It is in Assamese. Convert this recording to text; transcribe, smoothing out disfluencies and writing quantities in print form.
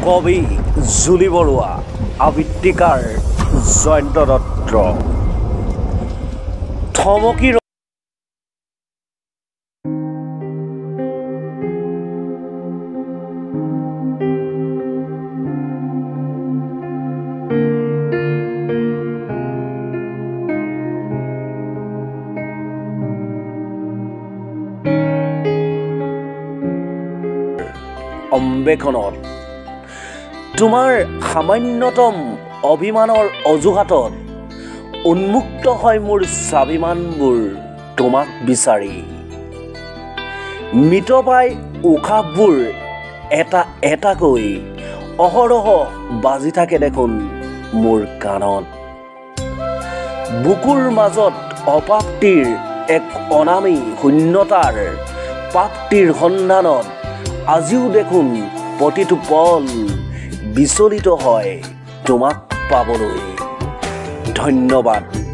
কবি জুলি বৰুৱা, আবৃত্তিকাৰ জয়ন্ত দত্ত। থমকি অম্বেষণত তোমাৰ সামান্যতম অভিমানৰ অজুহাতত উন্মুক্ত হয় মোৰ স্বাভিমানবোৰ তোমাক বিচাৰি। মৃতপ্ৰায় উশাহবোৰ এটা এটাকৈ অহৰহ বাজি থাকে দেখোন মোৰ কাণত। বুকুৰ মাজত অপাপ্তিৰ এক অনামী শূন্যতাৰ প্ৰাপ্তিৰ সন্ধানত আজিও দেখোন প্ৰতিটো পল বিচলিত হয় তোমাক পাবলৈ। ধন্যবাদ।